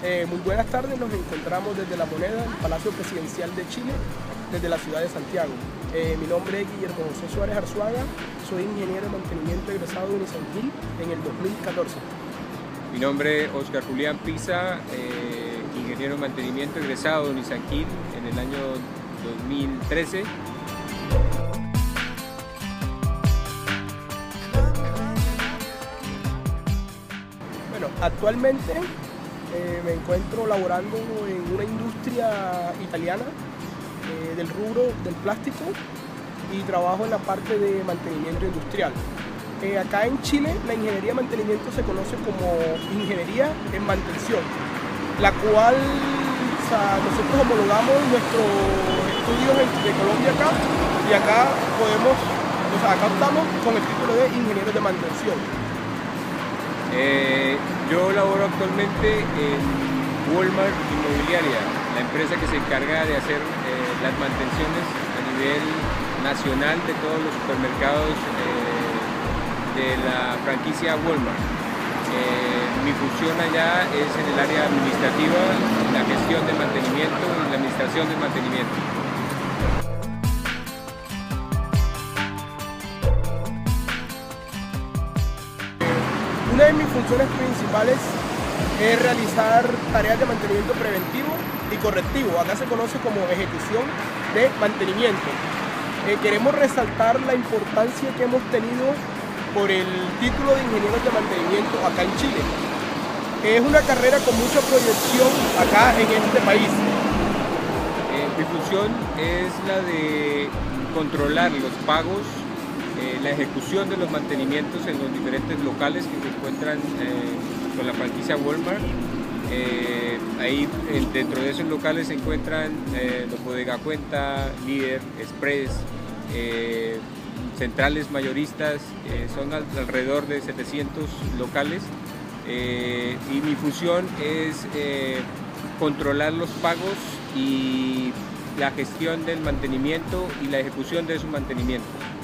Muy buenas tardes, nos encontramos desde La Moneda, el Palacio Presidencial de Chile, desde la ciudad de Santiago. Mi nombre es Guillermo José Suárez Arzuaga, soy ingeniero de mantenimiento egresado de Unisanquil en el 2014. Mi nombre es Oscar Julián Pisa, ingeniero de mantenimiento egresado de Unisanquil en el año 2013. Bueno, actualmente me encuentro laborando en una industria italiana del rubro del plástico y trabajo en la parte de mantenimiento industrial. Acá en Chile la ingeniería de mantenimiento se conoce como ingeniería en mantención, la cual nosotros homologamos nuestros estudios de Colombia acá y acá acá optamos con el título de ingeniero de mantención. Yo laboro actualmente en Walmart Inmobiliaria, la empresa que se encarga de hacer las mantenciones a nivel nacional de todos los supermercados de la franquicia Walmart. Mi función allá es en el área administrativa, la gestión del mantenimiento y la administración del mantenimiento. Una de mis funciones principales es realizar tareas de mantenimiento preventivo y correctivo. Acá se conoce como ejecución de mantenimiento. Queremos resaltar la importancia que hemos tenido por el título de ingenieros de mantenimiento acá en Chile. Es una carrera con mucha proyección acá en este país. Mi función es la de controlar los pagos, la ejecución de los mantenimientos en los diferentes locales que se encuentran con la franquicia Walmart. Ahí dentro de esos locales se encuentran los Bodega Cuenta, Líder, Express, centrales mayoristas, son alrededor de 700 locales y mi función es controlar los pagos y la gestión del mantenimiento y la ejecución de su mantenimiento.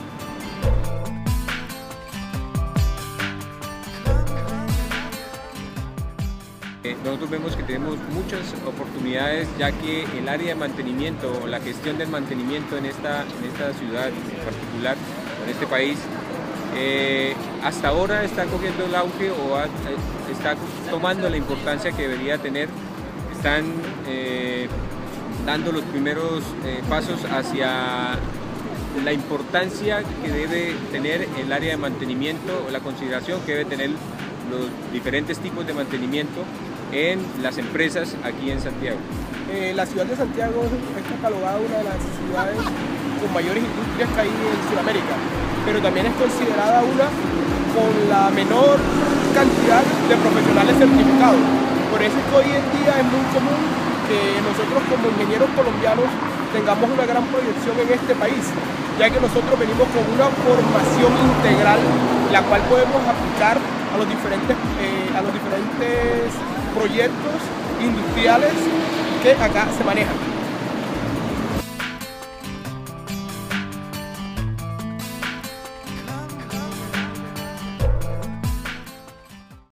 Nosotros vemos que tenemos muchas oportunidades, ya que el área de mantenimiento o la gestión del mantenimiento en esta ciudad en particular, en este país, hasta ahora está cogiendo el auge o está tomando la importancia que debería tener. Están dando los primeros pasos hacia la importancia que debe tener el área de mantenimiento o la consideración que debe tener los diferentes tipos de mantenimiento en las empresas aquí en Santiago. La ciudad de Santiago es catalogada una de las ciudades con mayores industrias que hay en Sudamérica, pero también es considerada una con la menor cantidad de profesionales certificados. Por eso es que hoy en día es muy común que nosotros como ingenieros colombianos tengamos una gran proyección en este país, ya que nosotros venimos con una formación integral, la cual podemos aplicar a los diferentes proyectos industriales que acá se manejan.